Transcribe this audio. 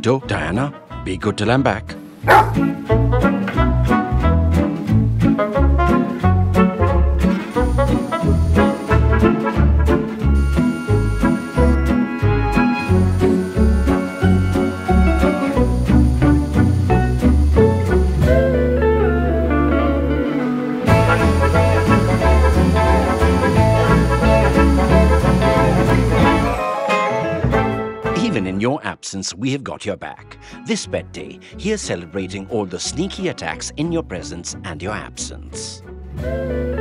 Pluto, Diana, be good till I'm back. Even in your absence, we have got your back. This Pet Day, here's celebrating all the sneaky attacks in your presence and your absence.